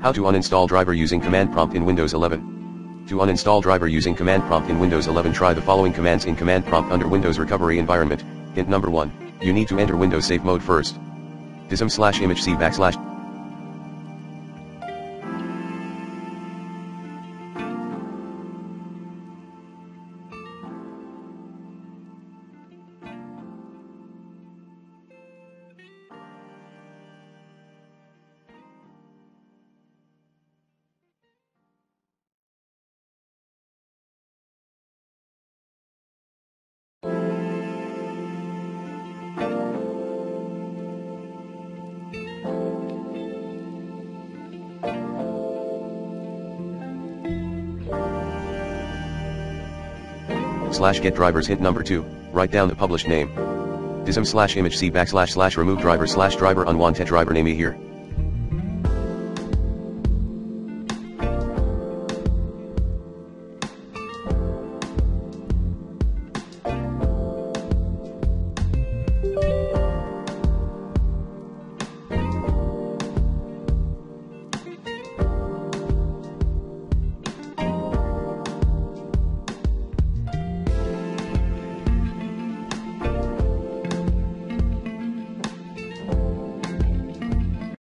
How to uninstall driver using command prompt in Windows 11. To uninstall driver using command prompt in Windows 11, try the following commands in command prompt under Windows recovery environment. Hint number 1. You need to enter Windows safe mode first. dism/imagec / get drivers. Hint number 2, write down the published name. dism/imagec / remove driver / driver unwanted driver name here.